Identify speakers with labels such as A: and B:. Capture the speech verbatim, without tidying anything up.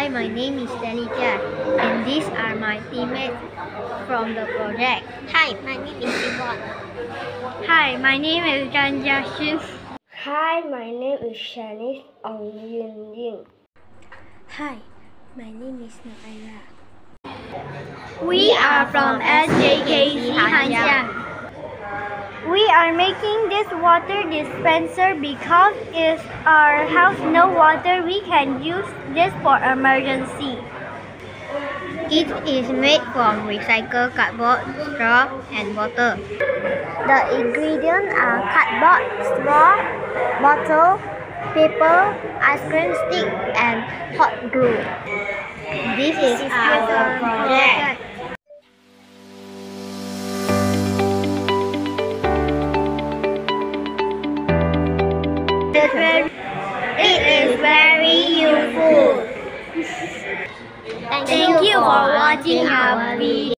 A: Hi, my name is Delicia, and these are my teammates from the project.
B: Hi, my name is Yvonne.
A: Hi, my name is Zhang Jiaxun.
C: Hi, my name is Shanice Ong Yun Ying.
B: Hi, my name is Naira.
A: We are from S J K C Hanxiang. We are making this water dispenser because if our house no water, we can use this for emergency. It is made from recycled cardboard, straw, and water.
B: The ingredients are cardboard, straw, bottle, paper, ice cream stick, and hot glue.
A: This is our project. It is very useful.
B: Thank,
A: Thank you for watching our video.